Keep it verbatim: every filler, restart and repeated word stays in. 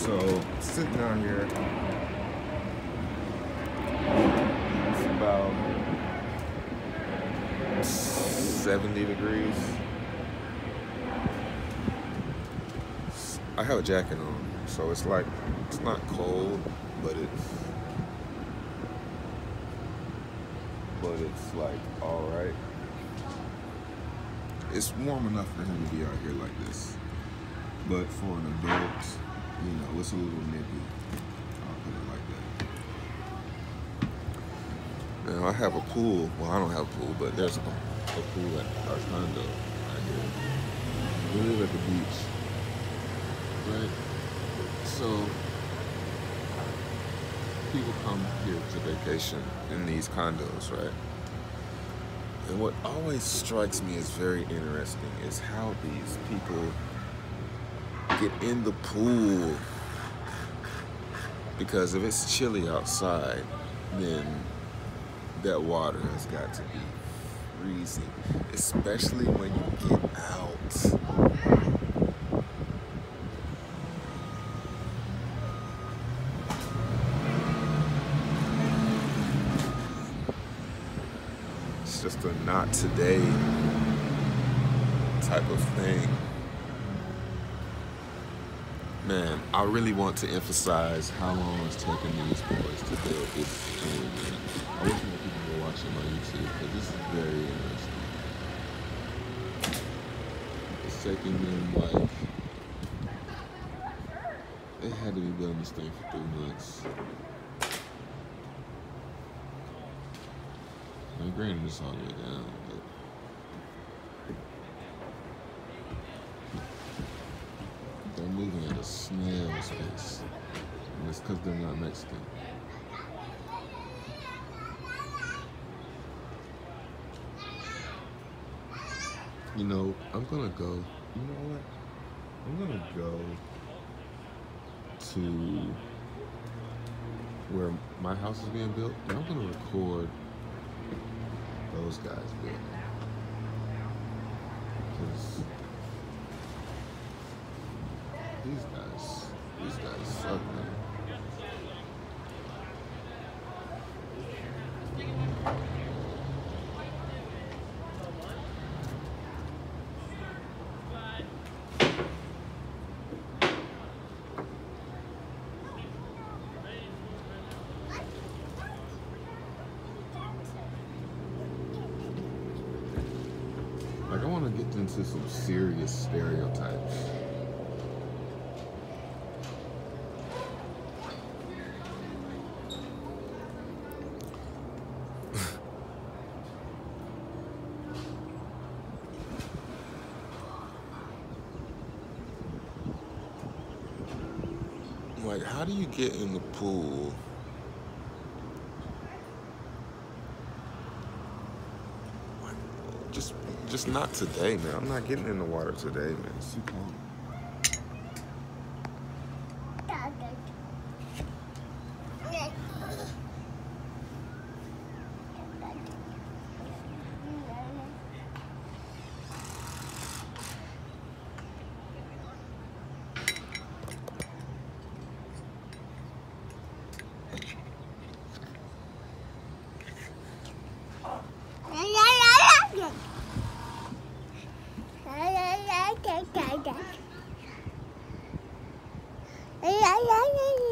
So sitting out here, it's about seventy degrees. I have a jacket on, so it's like, it's not cold, but it's, but it's like all right. It's warm enough for him to be out here like this, but for an adult, you know, it's a little nippy. I'll put it like that. Now I have a pool. Well, I don't have a pool, but there's a, a pool at our condo right here. We live at the beach, right? So people come here to vacation in these condos, right? And what always strikes me as very interesting is how these people get in the pool. Because if it's chilly outside, then that water has got to be freezing, especially when you get out. It's just a not today type of thing. Man, I really want to emphasize how long it's taken these boys to build this thing. I wish more people were watching my YouTube, because this is very interesting. It's taking them like, they had to be building this thing for three months. I mean, granted, it's all the way down, but they're moving at a snail's pace. And it's because they're not Mexican. You know, I'm gonna go, you know what? I'm gonna go to where my house is being built, and I'm gonna record those guys building. Because these guys, these guys suck, man. Like, I want to get into some serious stereotypes. Like, how do you get in the pool? Just, just not today, man. I'm not getting in the water today, man. It's too cold. La la la la.